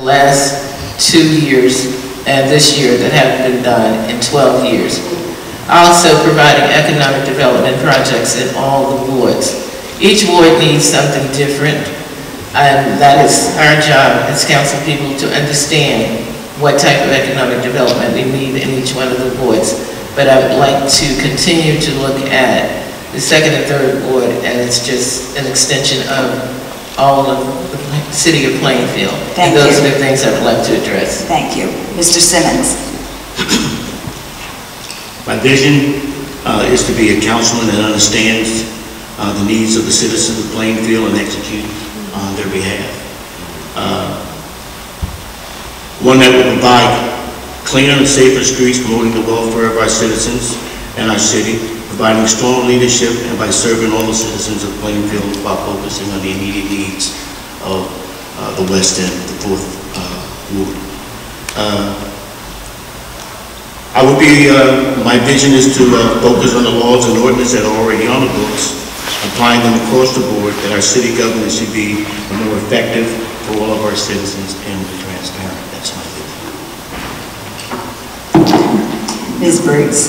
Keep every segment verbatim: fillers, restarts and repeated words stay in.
last two years and this year that haven't been done in twelve years. Also providing economic development projects in all the wards. Each ward needs something different, and that is our job as council people to understand what type of economic development we need in each one of the wards. But I would like to continue to look at the second and third ward, and it's just an extension of all of the city of Plainfield. Thank and those you. are the things I would like to address. Thank you. Mister Simmons. My vision uh, is to be a councilman that understands uh, the needs of the citizens of Plainfield and execute on their behalf. Uh, one that will provide cleaner and safer streets, promoting the welfare of our citizens and our city, providing strong leadership, and by serving all the citizens of Plainfield while focusing on the immediate needs of uh, the West End, the fourth uh, ward. Uh, I would be, uh, my vision is to uh, focus on the laws and ordinances that are already on the books, applying them across the board, that our city government should be more effective for all of our citizens and transparent. That's my vision. Miz Briggs.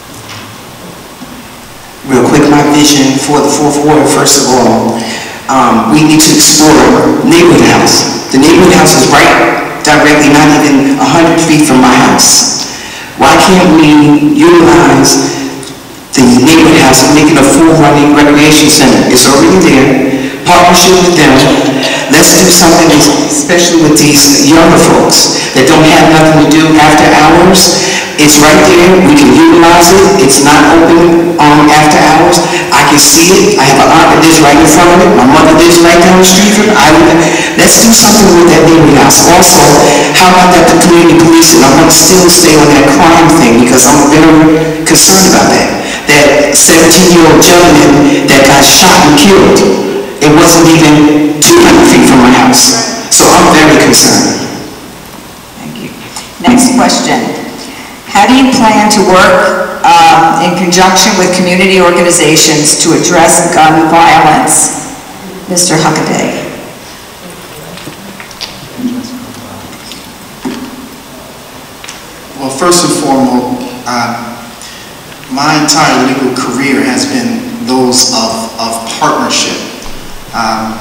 Real quick, my vision for the fourth ward, first of all, um, we need to explore neighborhood house. The neighborhood house is right directly, not even one hundred feet from my house. Why can't we utilize the neighborhood house and make it a full running recreation center? It's already there. Partnership with them. Let's do something, especially with these younger folks that don't have nothing to do after hours. It's right there. We can utilize it. It's not open um, after hours. I can see it. I have an aunt that lives right in front of it. My mother lives right down the street from it. I live. Let's do something with that neighborhood house. Also, how about that the community policing? I want to still stay on that crime thing because I'm very concerned about that. That seventeen-year-old gentleman that got shot and killed. It wasn't even two hundred feet from my house. So I'm very concerned. Thank you. Next question. How do you plan to work um, in conjunction with community organizations to address gun violence? Mister Huckaday. Well, first and foremost, uh, my entire legal career has been those of, of partnership. Um,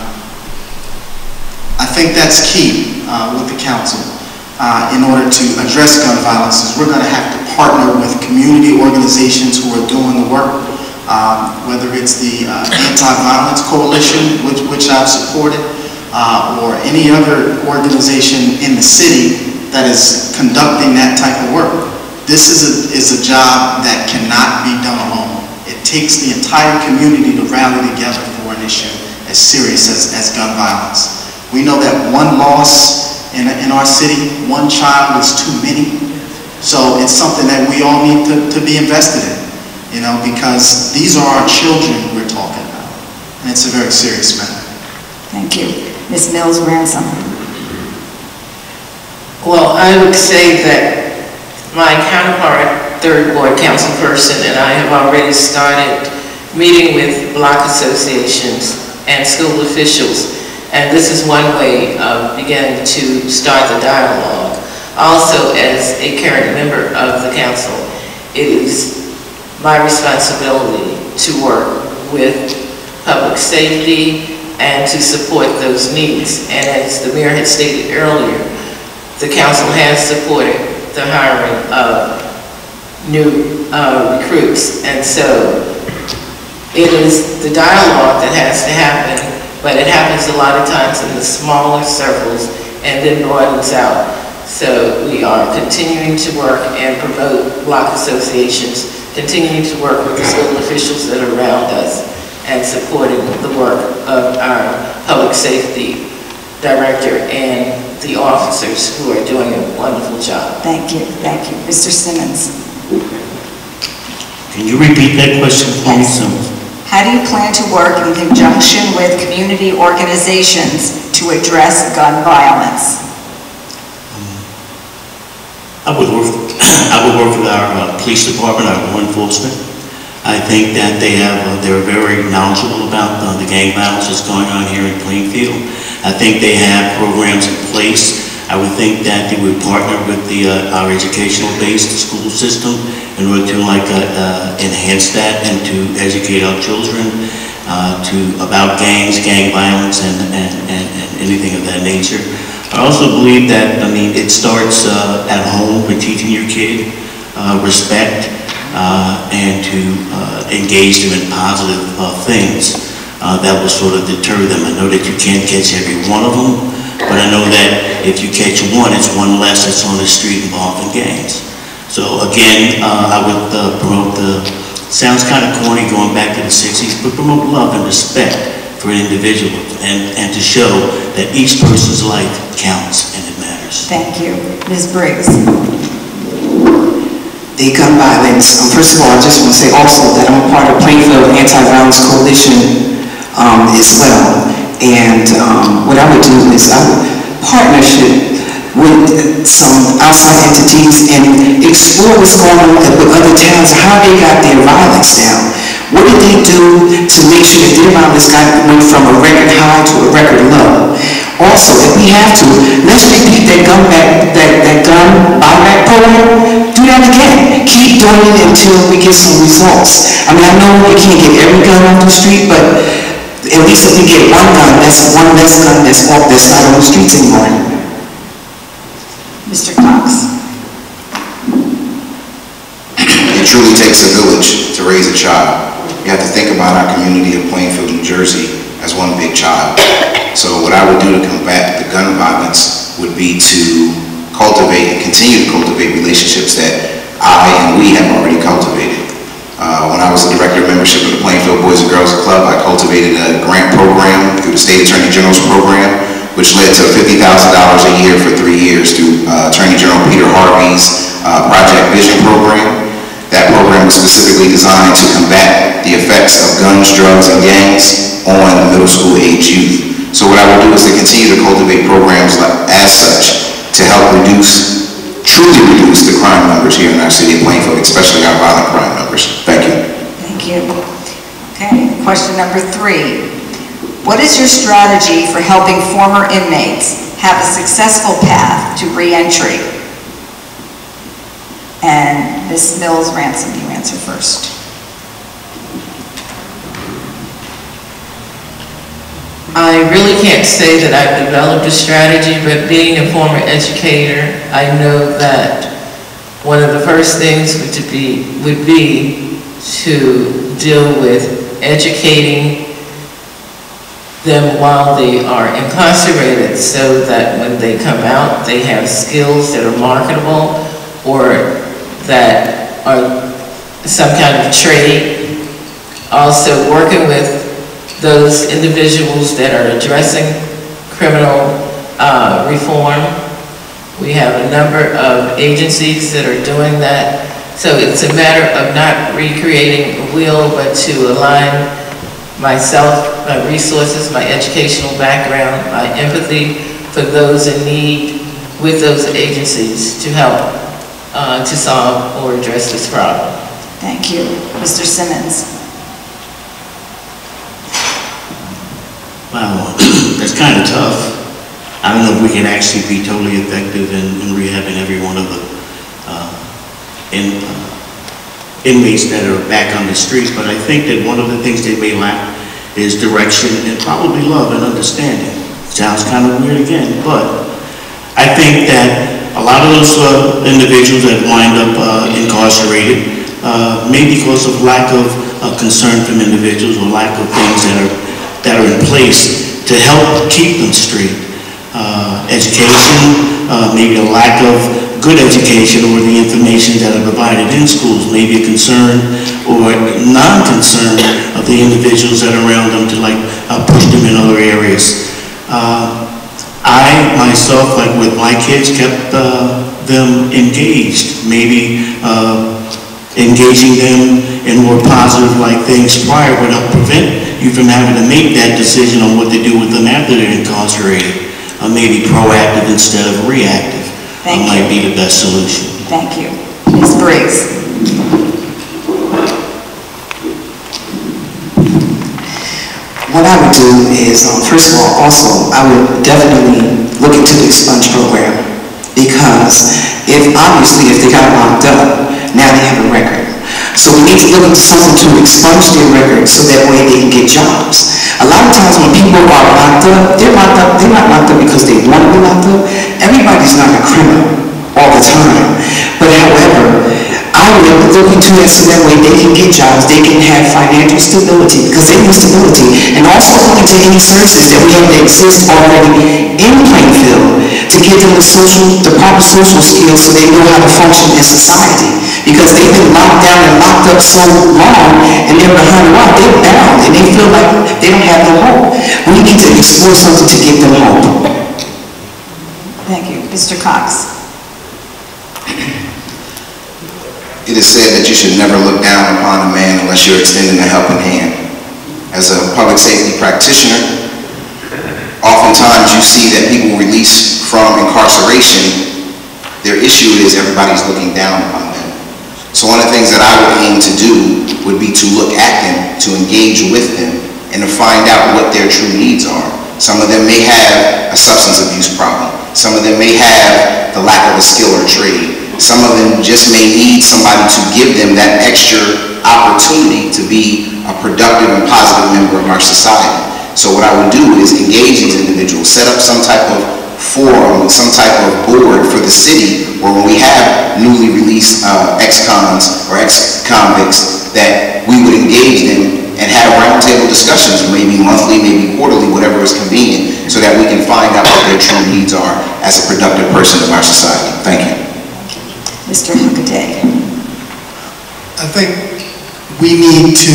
I think that's key uh, with the council. Uh, in order to address gun violence, is we're going to have to partner with community organizations who are doing the work, um, whether it's the uh, Anti-Violence Coalition, which, which I've supported, uh, or any other organization in the city that is conducting that type of work. This is a, is a job that cannot be done alone. It takes the entire community to rally together for an issue as serious as, as gun violence. We know that one loss In, in our city, one child is too many. So it's something that we all need to, to be invested in, you know, because these are our children we're talking about. And it's a very serious matter. Thank you. Miz Mills Ransom. Well, I would say that my counterpart, third ward council person, and I have already started meeting with block associations and school officials. And this is one way of beginning to start the dialogue. Also, as a current member of the council, it is my responsibility to work with public safety and to support those needs. And as the mayor had stated earlier, the council has supported the hiring of new uh, recruits. And so it is the dialogue that has to happen. But it happens a lot of times in the smaller circles and then broadens out. So we are continuing to work and promote block associations, continuing to work with the school officials that are around us and supporting the work of our public safety director and the officers who are doing a wonderful job. Thank you, thank you. Mister Simmons. Can you repeat that question for me, Simmons? How do you plan to work in conjunction with community organizations to address gun violence? I would work. I would work with our uh, police department, our law enforcement. I think that they have. Uh, they're very knowledgeable about uh, the gang violence that's going on here in Plainfield. I think they have programs in place I would think that they would partner with the, uh, our educational-based school system in order to like uh, uh, enhance that and to educate our children uh, to about gangs, gang violence, and, and, and, and anything of that nature. I also believe that, I mean, it starts uh, at home with teaching your kid uh, respect uh, and to uh, engage them in positive uh, things uh, that will sort of deter them. I know that you can't catch every one of them, but I know that if you catch one, it's one less that's on the street involved in gangs. So again, uh, I would uh, promote the, sounds kind of corny going back to the sixties, but promote love and respect for an individual and, and to show that each person's life counts and it matters. Thank you. Miz Briggs. The gun violence, um, first of all, I just want to say also that I'm a part of Plainfield Anti-Violence Coalition um, as well. And um, what I would do is I would partnership with some outside entities and explore what's going on with other towns, how they got their violence down. What did they do to make sure that their violence got went from a record high to a record low? Also, if we have to, let's repeat that gun back, that, that gun buyback program. Do that again. Keep doing it until we get some results. I mean, I know you can't get every gun off the street, but at least if we get one gun, that's one less gun that's off, that's not on the streets anymore. Mister Cox. It truly takes a village to raise a child. You have to think about our community of Plainfield, New Jersey as one big child. So what I would do to combat the gun violence would be to cultivate and continue to cultivate relationships that I and we have already cultivated. Uh, when I was the director of membership of the Plainfield Boys and Girls Club, I cultivated a grant program through the State Attorney General's program, which led to fifty thousand dollars a year for three years through uh, Attorney General Peter Harvey's uh, Project Vision program. That program was specifically designed to combat the effects of guns, drugs, and gangs on middle school age youth. So what I would do is to continue to cultivate programs like, as such to help reduce, truly reduce the crime numbers here in our city of Plainfield, especially our violent crime numbers. Thank you. Thank you. Okay, question number three. What is your strategy for helping former inmates have a successful path to re-entry? And Miz Mills Ransom, you answer first. I really can't say that I've developed a strategy, but being a former educator, I know that one of the first things would to be would be to deal with educating them while they are incarcerated, so that when they come out, they have skills that are marketable or that are some kind of trade. Also working with those individuals that are addressing criminal uh, reform. We have a number of agencies that are doing that. So it's a matter of not recreating a wheel, but to align myself, my resources, my educational background, my empathy for those in need with those agencies to help uh, to solve or address this problem. Thank you. Mister Simmons. Wow, that's kind of tough. I don't know if we can actually be totally effective in, in rehabbing every one of the uh, in, uh, inmates that are back on the streets, but I think that one of the things they may lack is direction and probably love and understanding. Sounds kind of weird again, but I think that a lot of those uh, individuals that wind up uh, incarcerated, uh, maybe because of lack of uh, concern from individuals or lack of things that are that are in place to help keep them straight. Uh, education, uh, maybe a lack of good education or the information that are provided in schools, maybe a concern or non-concern of the individuals that are around them to like uh, push them in other areas. Uh, I, myself, like with my kids, kept uh, them engaged, maybe uh, engaging them in more positive like things prior would help prevent you from having to make that decision on what to do with them after they're incarcerated. Uh, maybe proactive instead of reactive uh, might be the best solution. Thank you. Miz Briggs. What I would do is, um, first of all, also, I would definitely look into the expunge program, because if, obviously, if they got locked up, now they have a record. So we need to look into something to expunge their record so that way they can get jobs. A lot of times when people are locked up, they're locked up, they're not locked up because they want to be locked up. Everybody's not a criminal all the time. But however, I would look into that so that way they can get jobs, they can have financial stability, because they need stability. And also look into any services that we have that exist already in Plainfield to give them the social, the proper social skills so they know how to function in society. Because they've been locked down and locked up so long, and they're behind the wall, they're bound, and they feel like they don't have no hope. We need to explore something to give them hope. Thank you. Mister Cox. It is said that you should never look down upon a man unless you're extending a helping hand. As a public safety practitioner, oftentimes you see that people released from incarceration, their issue is everybody's looking down upon them. So one of the things that I would aim to do would be to look at them, to engage with them, and to find out what their true needs are. Some of them may have a substance abuse problem. Some of them may have the lack of a skill or trade. Some of them just may need somebody to give them that extra opportunity to be a productive and positive member of our society. So what I would do is engage these individuals, set up some type of forum, some type of board for the city, where when we have newly released uh, ex-cons or ex-convicts, that we would engage them and have roundtable discussions, maybe monthly, maybe quarterly, whatever is convenient, so that we can find out what their true needs are as a productive person of our society. Thank you. Mister Huckabee. I think we need to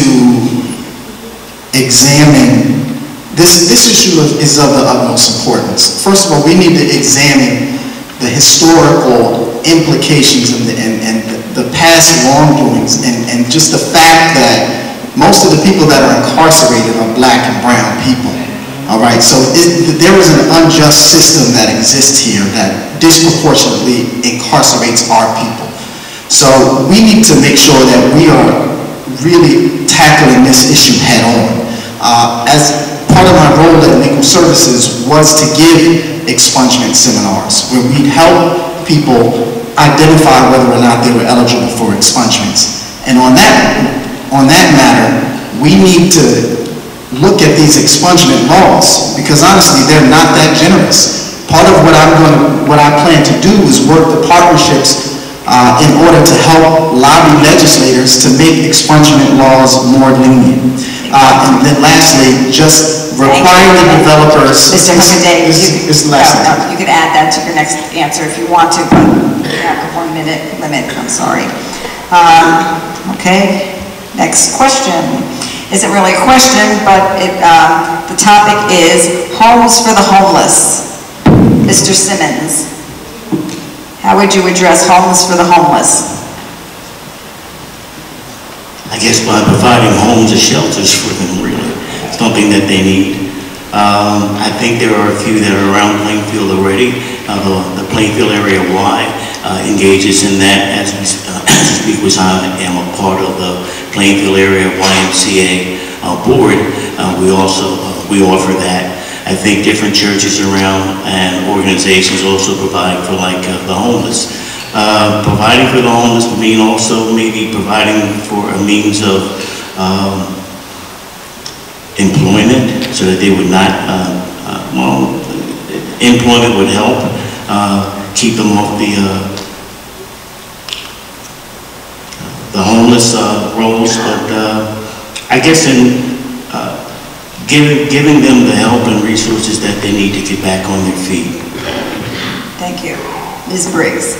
examine, this, this issue of, is of the utmost importance. First of all, we need to examine the historical implications and the, and, and the, the past wrongdoings, and, and just the fact that most of the people that are incarcerated are black and brown people. All right, so it, there is an unjust system that exists here that disproportionately incarcerates our people. So we need to make sure that we are really tackling this issue head on. Uh, as part of my role at Legal Services was to give expungement seminars where we'd help people identify whether or not they were eligible for expungements. And on that, on that matter, we need to look at these expungement laws, because honestly, they're not that generous. Part of what I'm going to, what I plan to do is work the partnerships uh, in order to help lobby legislators to make expungement laws more lenient. Uh, and then lastly, just require the developers. Mister Huckabee, This is the last thing. no, no, you can add that to your next answer if you want to, but you have a one minute limit, I'm sorry. Um, okay, next question. Isn't really a question, but it, um, the topic is homes for the homeless. Mister Simmons, how would you address homes for the homeless? I guess by providing homes or shelters for them, really, something that they need. Um, I think there are a few that are around Plainfield already. Uh, the, the Plainfield area wide uh, engages in that. As we, uh, as we speak, which I am a part of the Plainfield area Y M C A uh, board. Uh, we also uh, we offer that. I think different churches around and organizations also provide for like uh, the homeless. Uh, providing for the homeless would mean also maybe providing for a means of um, employment, so that they would not, uh, uh, well, employment would help uh, keep them off the uh, the homeless uh, rolls, but uh, I guess in uh, giving giving them the help and resources that they need to get back on their feet. Thank you. Miz Briggs.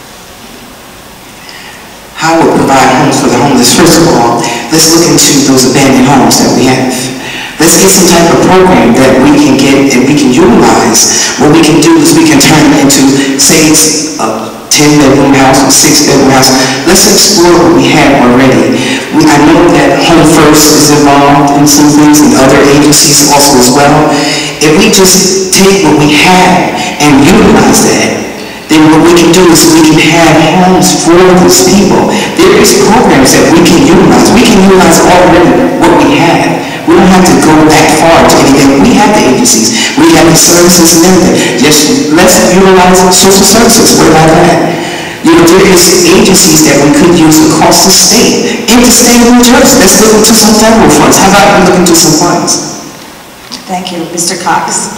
How would provide homes for the homeless? First of all, let's look into those abandoned homes that we have. Let's get some type of program that we can get and we can utilize. What we can do is we can turn it into, say it's a ten bedroom house or six bedroom house. Let's explore what we have already. We, I know that Home First is involved in some things and other agencies also as well. If we just take what we have and utilize that, then what we can do is we can have homes for these people. There is programs that we can utilize. We can utilize already what we have. We don't have to go that far to anything. We have the agencies, we have the services and everything. Just let's utilize social services. What about that? You know, there is agencies that we could use across the state, in the state of New Jersey. Let's look into some federal funds. How about we look into some funds? Thank you. Mister Cox?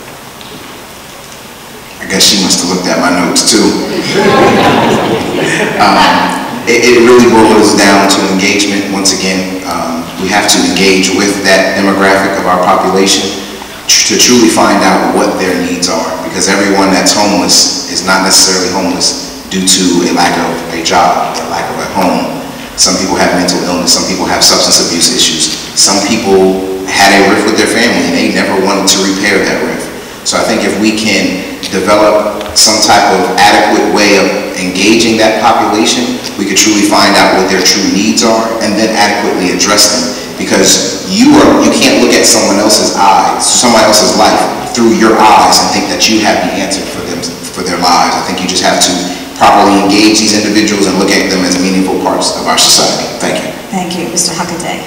I guess she must have looked at my notes too. um, it, it really boils down to engagement. Once again, um, we have to engage with that demographic of our population tr to truly find out what their needs are. Because everyone that's homeless is not necessarily homeless due to a lack of a job or a lack of a home. Some people have mental illness. Some people have substance abuse issues. Some people had a rift with their family and they never wanted to repair that rift. So I think if we can develop some type of adequate way of engaging that population, we could truly find out what their true needs are and then adequately address them. Because you are, you can't look at someone else's eyes, someone else's life through your eyes and think that you have the answer for them, for their lives. I think you just have to properly engage these individuals and look at them as meaningful parts of our society. Thank you. Thank you. Mister Huckabee?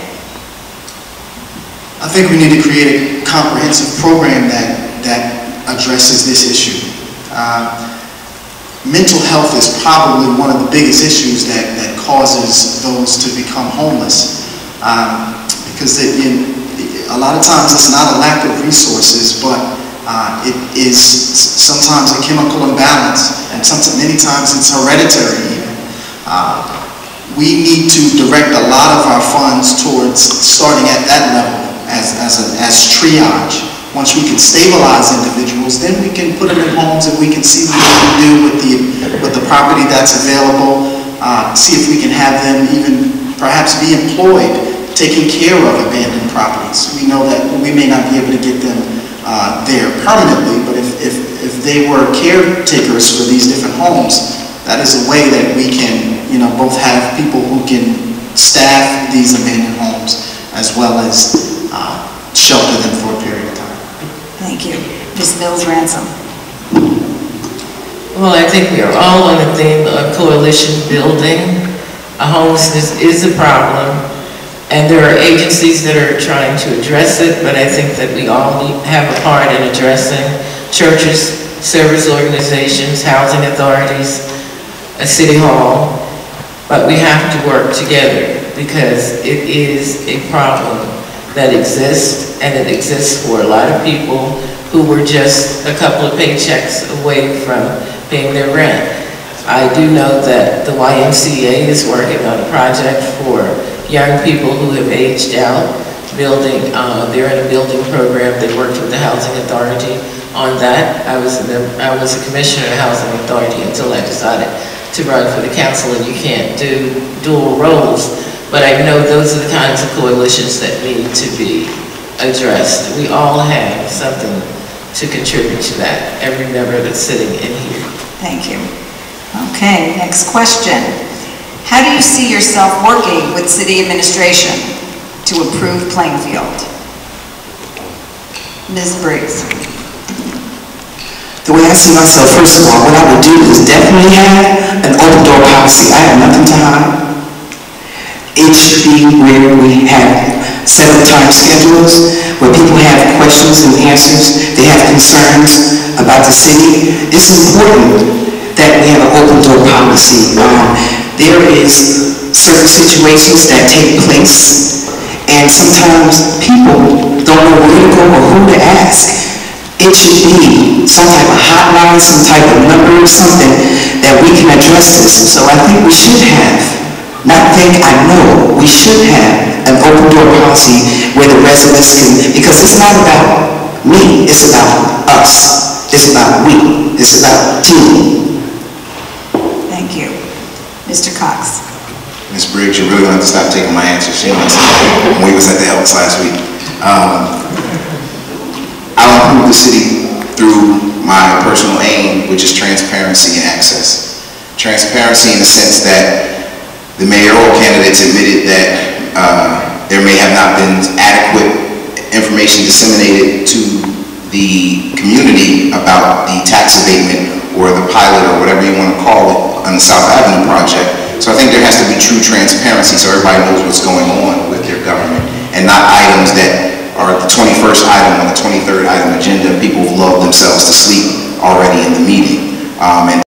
I think we need to create a comprehensive program that, that addresses this issue. Uh, mental health is probably one of the biggest issues that, that causes those to become homeless. Um, because it, in, a lot of times it's not a lack of resources, but uh, it is sometimes a chemical imbalance, and sometimes, many times it's hereditary even. Uh, we need to direct a lot of our funds towards starting at that level as, as, a, as triage. Once we can stabilize individuals, then we can put them in homes and we can see what we can do with the, with the property that's available, uh, see if we can have them even perhaps be employed, taking care of abandoned properties. We know that we may not be able to get them uh, there permanently, but if, if, if they were caretakers for these different homes, that is a way that we can, you know, both have people who can staff these abandoned homes as well as uh, shelter them for a period of time. Thank you. Miz Mills Ransom? Well, I think we are all on the theme of coalition building. Uh, homelessness is a problem, and there are agencies that are trying to address it, but I think that we all need, have a part in addressing churches, service organizations, housing authorities, a city hall, but we have to work together because it is a problem that exists, and it exists for a lot of people who were just a couple of paychecks away from paying their rent. I do know that the Y M C A is working on a project for young people who have aged out, building, uh, they're in a building program. They worked with the Housing Authority on that. I was, a, I was a commissioner of the Housing Authority until I decided to run for the council, and you can't do dual roles. But I know those are the kinds of coalitions that need to be addressed. We all have something to contribute to that, every member that's sitting in here. Thank you. Okay, next question. How do you see yourself working with city administration to improve Plainfield? Miz Briggs? The way I see myself, first of all, what I would do is definitely have an open door policy. I have nothing to hide. It should be where we have set up time schedules, where people have questions and answers, they have concerns about the city. It's important that we have an open door policy. Um, there is certain situations that take place, and sometimes people don't know where to go or who to ask. It should be some type of hotline, some type of number, something that we can address this. So I think we should have, not think, I know, we should have an open door policy where the residents can, because it's not about me, it's about us. It's about we, it's about team. Thank you. Mister Cox? Miz Briggs, you're really going to have to stop taking my answer. She was, when we was at the Elks last week. Um, I'll improve the city through my personal aim, which is transparency and access. Transparency in the sense that the mayoral candidates admitted that uh, there may have not been adequate information disseminated to the community about the tax abatement or the pilot or whatever you want to call it on the South Avenue project. So I think there has to be true transparency so everybody knows what's going on with their government. and not items that are the twenty-first item or the twenty-third item agenda. People have lulled themselves to sleep already in the meeting. Um, and